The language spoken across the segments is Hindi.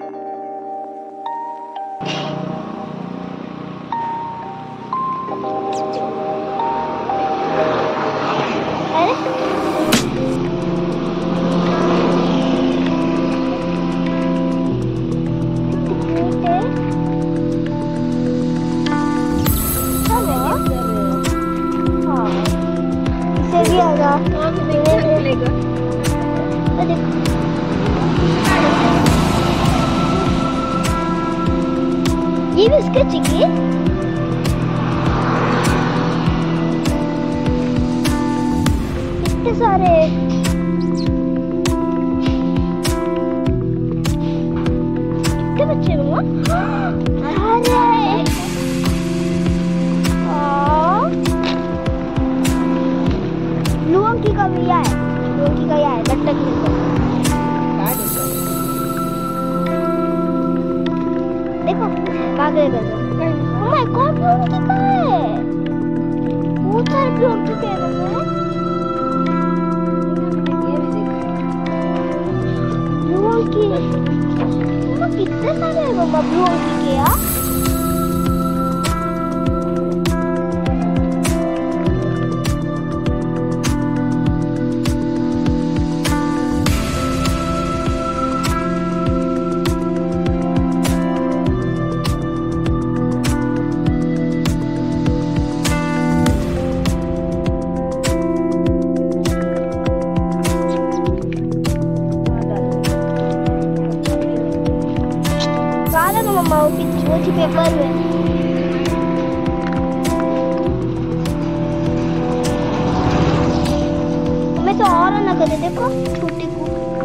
ये भी उसके चाहिए। कितने सारे कितने बच्चे मम्मा? अरे लुंगी का भी है, लुंगी का है लट्टा की देखो भागे गए। ओह माय गॉड लुंगी का है, बहुत सारे लुंगी के हैं। लुंगी कितने सारे हैं मम्मा लुंगी के यार। वो पेपर में मैं तो और ना करे देखो छोटे को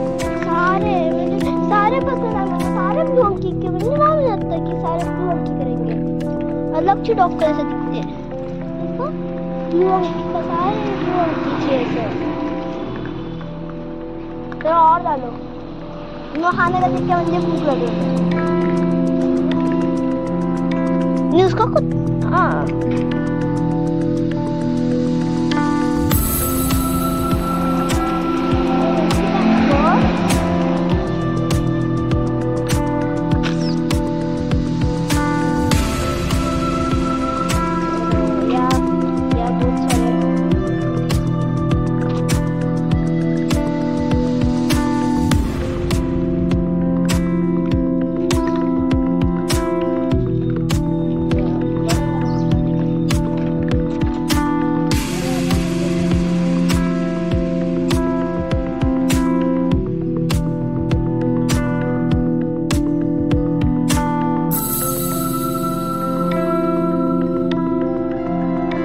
सारे पसंद आ गए, सारे ब्लू की के मुझे नाम लगता है कि सारे ब्लू की करेंगे, अलग से डॉक्टर से दिखते हैं। देखो ब्लू की का सारे ब्लू की ऐसे तो और डालो नो खाने का देख के मुझे भूख लगी उसका कुछ। हाँ